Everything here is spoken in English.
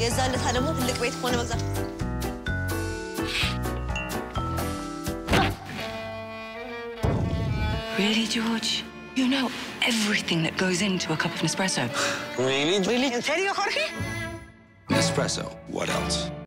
የዛለት ደግሞ ትልቅ ቤት ሆነ መግዛት Really, George? You know everything that goes into a cup of Nespresso. Really? Really? In serio, Jorge? Nespresso. What else?